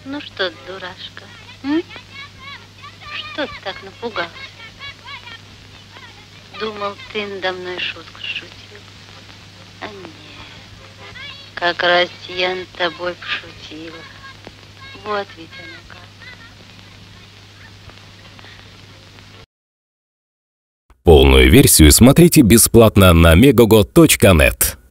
Ну что ты, дурашка, м? Что ты так напугался? Думал, ты надо мной шутку шутил. А нет, как раз я над тобой пошутила. Вот ведь оно как. Полную версию смотрите бесплатно на megogo.net.